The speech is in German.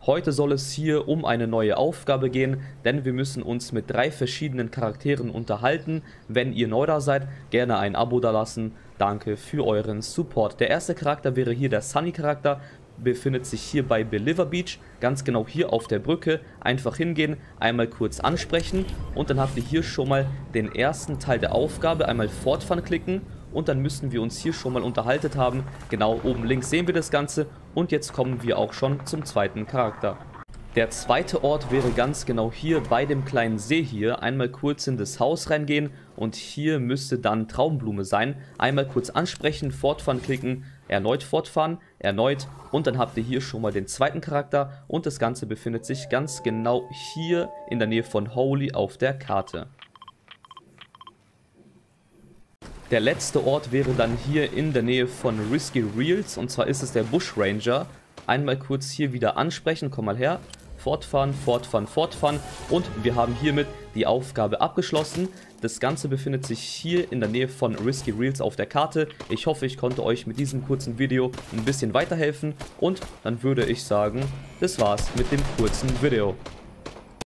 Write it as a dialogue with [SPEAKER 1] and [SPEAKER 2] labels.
[SPEAKER 1] Heute soll es hier um eine neue Aufgabe gehen, denn wir müssen uns mit 3 verschiedenen Charakteren unterhalten. Wenn ihr neu da seid, gerne ein Abo dalassen. Danke für euren Support. Der erste Charakter wäre hier der Sunny-Charakter, befindet sich hier bei Believer Beach, ganz genau hier auf der Brücke. Einfach hingehen, einmal kurz ansprechen und dann habt ihr hier schon mal den ersten Teil der Aufgabe, einmal fortfahren klicken. Und dann müssten wir uns hier schon mal unterhalten haben. Genau oben links sehen wir das Ganze. Und jetzt kommen wir auch schon zum zweiten Charakter. Der zweite Ort wäre ganz genau hier bei dem kleinen See hier. Einmal kurz in das Haus reingehen und hier müsste dann Traumblume sein. Einmal kurz ansprechen, fortfahren klicken, erneut fortfahren, erneut. Und dann habt ihr hier schon mal den zweiten Charakter. Und das Ganze befindet sich ganz genau hier in der Nähe von Holy auf der Karte. Der letzte Ort wäre dann hier in der Nähe von Risky Reels, und zwar ist es der Bushranger. Einmal kurz hier wieder ansprechen, komm mal her, fortfahren, fortfahren, fortfahren und wir haben hiermit die Aufgabe abgeschlossen. Das Ganze befindet sich hier in der Nähe von Risky Reels auf der Karte. Ich hoffe, ich konnte euch mit diesem kurzen Video ein bisschen weiterhelfen und dann würde ich sagen, das war's mit dem kurzen Video.